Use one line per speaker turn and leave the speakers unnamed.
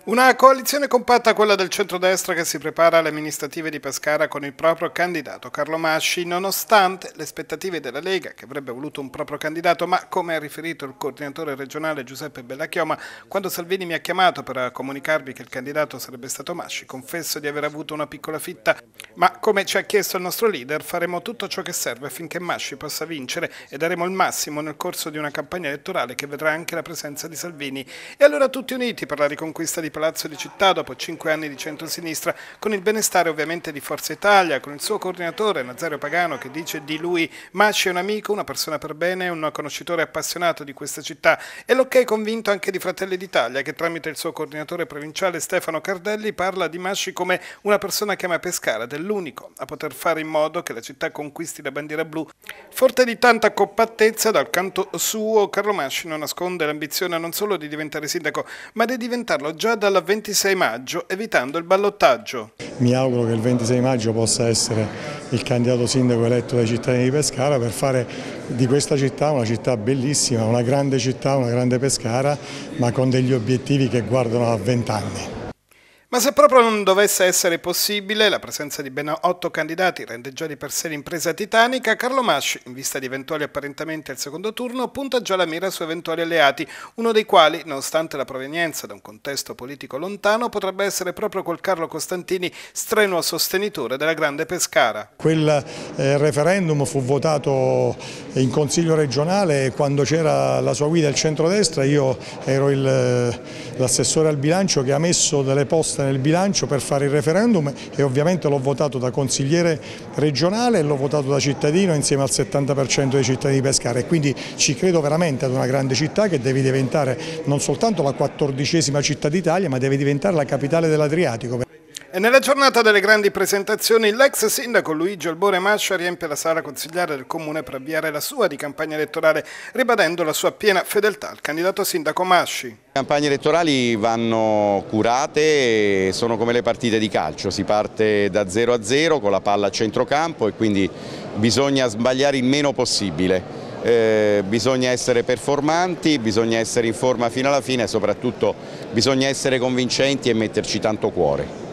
Una coalizione compatta, quella del centrodestra, che si prepara alle amministrative di Pescara con il proprio candidato Carlo Masci, nonostante le aspettative della Lega, che avrebbe voluto un proprio candidato, ma come ha riferito il coordinatore regionale Giuseppe Bellachioma, quando Salvini mi ha chiamato per comunicarvi che il candidato sarebbe stato Masci, confesso di aver avuto una piccola fitta, ma come ci ha chiesto il nostro leader faremo tutto ciò che serve affinché Masci possa vincere e daremo il massimo nel corso di una campagna elettorale che vedrà anche la presenza di Salvini. E allora tutti uniti per la riconquista di Palazzo di Città dopo 5 anni di centrosinistra, con il benestare ovviamente di Forza Italia, con il suo coordinatore Nazario Pagano che dice di lui: Masci è un amico, una persona per bene, un conoscitore appassionato di questa città, e l'ok convinto anche di Fratelli d'Italia, che tramite il suo coordinatore provinciale Stefano Cardelli parla di Masci come una persona che ama Pescara, dell'unico a poter fare in modo che la città conquisti la bandiera blu. Forte di tanta compattezza, dal canto suo Carlo Masci non nasconde l'ambizione non solo di diventare sindaco, ma di diventarlo già dal 26 maggio, evitando il ballottaggio.
Mi auguro che il 26 maggio possa essere il candidato sindaco eletto dai cittadini di Pescara per fare di questa città una città bellissima, una grande Pescara, ma con degli obiettivi che guardano a 20 anni.
Ma se proprio non dovesse essere possibile, la presenza di ben 8 candidati rende già di per sé l'impresa titanica. Carlo Masci, in vista di eventuali apparentamenti al secondo turno, punta già la mira su eventuali alleati, uno dei quali, nonostante la provenienza da un contesto politico lontano, potrebbe essere proprio quel Carlo Costantini, strenuo sostenitore della grande Pescara.
Quel referendum fu votato in Consiglio regionale quando c'era la sua guida il centrodestra. Io ero l'assessore al bilancio che ha messo delle poste nel bilancio per fare il referendum, e ovviamente l'ho votato da consigliere regionale e l'ho votato da cittadino insieme al 70% dei cittadini di Pescara, e quindi ci credo veramente ad una grande città che deve diventare non soltanto la 14ª città d'Italia, ma deve diventare la capitale dell'Adriatico.
E nella giornata delle grandi presentazioni l'ex sindaco Luigi Albore Mascia riempie la sala consigliare del comune per avviare la sua di campagna elettorale, ribadendo la sua piena fedeltà al candidato sindaco Masci.
Le campagne elettorali vanno curate, sono come le partite di calcio, si parte da 0-0 con la palla a centrocampo e quindi bisogna sbagliare il meno possibile. Bisogna essere performanti, bisogna essere in forma fino alla fine e soprattutto bisogna essere convincenti e metterci tanto cuore.